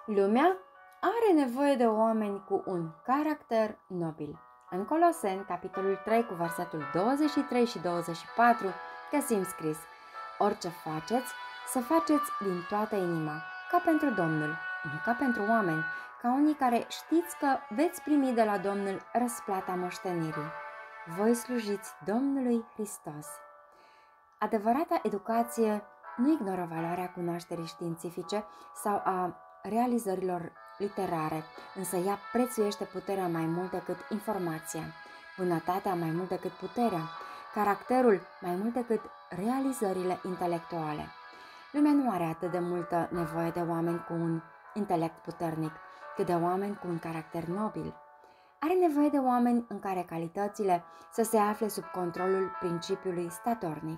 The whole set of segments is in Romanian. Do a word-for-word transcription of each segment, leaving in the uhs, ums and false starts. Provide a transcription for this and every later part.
Lumea are nevoie de oameni cu un caracter nobil. În Coloseni, capitolul trei, cu versetul douăzeci și trei și douăzeci și patru, găsim scris: orice faceți, să faceți din toată inima, ca pentru Domnul, nu ca pentru oameni, ca unii care știți că veți primi de la Domnul răsplata moștenirii. Voi slujiți Domnului Hristos. Adevărata educație nu ignoră valoarea cunoașterii științifice sau a realizărilor literare, însă ea prețuiește puterea mai mult decât informația, bunătatea mai mult decât puterea, caracterul mai mult decât realizările intelectuale. Lumea nu are atât de multă nevoie de oameni cu un intelect puternic, cât de oameni cu un caracter nobil. Are nevoie de oameni în care calitățile să se afle sub controlul principiului statornic.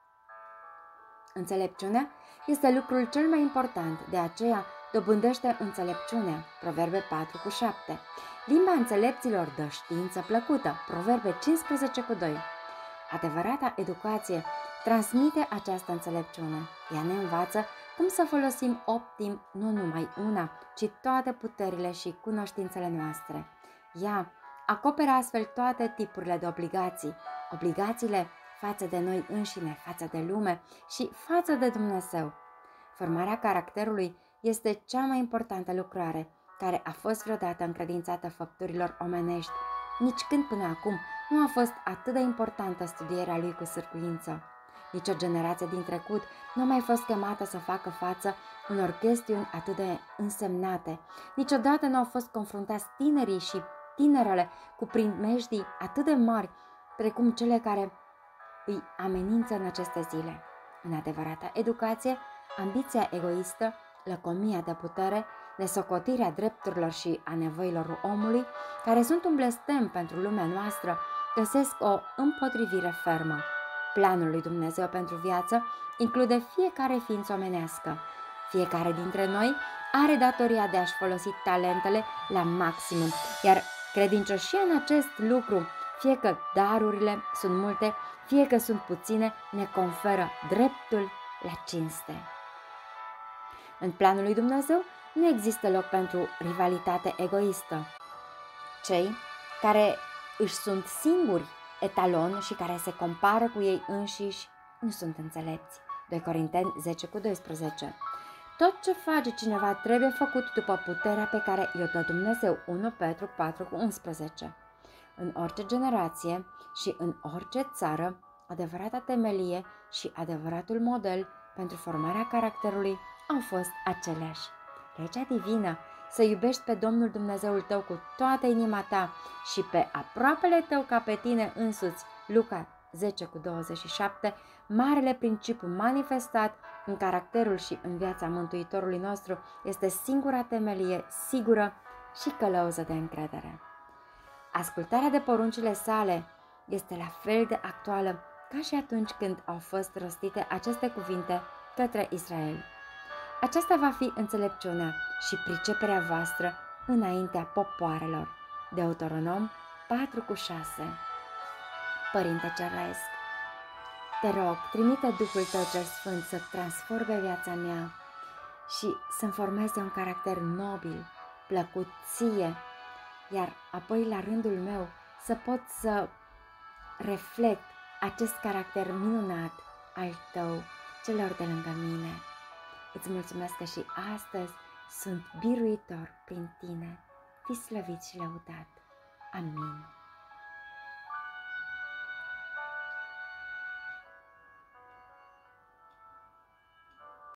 Înțelepciunea este lucrul cel mai important, de aceea dobândește înțelepciunea. Proverbe patru cu șapte. Limba înțelepților dă știință plăcută. Proverbe cincisprezece cu doi. Adevărata educație transmite această înțelepciune. Ea ne învață cum să folosim optim nu numai una, ci toate puterile și cunoștințele noastre. Ea acoperă astfel toate tipurile de obligații, obligațiile față de noi înșine, față de lume și față de Dumnezeu. Formarea caracterului este cea mai importantă lucrare care a fost vreodată încredințată făpturilor omenești. Nici când până acum nu a fost atât de importantă studierea lui cu sârguință. Nici o generație din trecut nu a mai fost chemată să facă față unor chestiuni atât de însemnate. Niciodată nu au fost confruntați tinerii și tinerele cu primejdii atât de mari precum cele care îi amenință în aceste zile. În adevărata educație, ambiția egoistă, lăcomia de putere, nesocotirea drepturilor și a nevoilor omului, care sunt un blestem pentru lumea noastră, găsesc o împotrivire fermă. Planul lui Dumnezeu pentru viață include fiecare ființă omenească. Fiecare dintre noi are datoria de a-și folosi talentele la maximum, iar credincioșia în acest lucru, fie că darurile sunt multe, fie că sunt puține, ne conferă dreptul la cinste. În planul lui Dumnezeu nu există loc pentru rivalitate egoistă. Cei care își sunt singuri etalon și care se compară cu ei înșiși nu sunt înțelepți. doi Corinteni zece cu doisprezece. Tot ce face cineva trebuie făcut după puterea pe care i-o dă Dumnezeu. unu Petru patru cu unsprezece. În orice generație și în orice țară, adevărata temelie și adevăratul model pentru formarea caracterului au fost aceleași. Legea divină, să iubești pe Domnul Dumnezeul tău cu toată inima ta și pe aproapele tău ca pe tine însuți, Luca zece cu douăzeci și șapte, marele principiu manifestat în caracterul și în viața Mântuitorului nostru, este singura temelie sigură și călăuză de încredere. Ascultarea de poruncile sale este la fel de actuală ca și atunci când au fost rostite aceste cuvinte către Israel. Aceasta va fi înțelepciunea și priceperea voastră înaintea popoarelor. Deuteronom patru cu șase. Părinte Ceresc, te rog, trimite Duhul Tău cel Sfânt să transforme viața mea și să-mi formeze un caracter nobil, plăcut ție, iar apoi la rândul meu să pot să reflect acest caracter minunat al Tău celor de lângă mine. Îți mulțumesc că și astăzi sunt biruitor prin Tine. Fii slăvit și lăudat. Amin.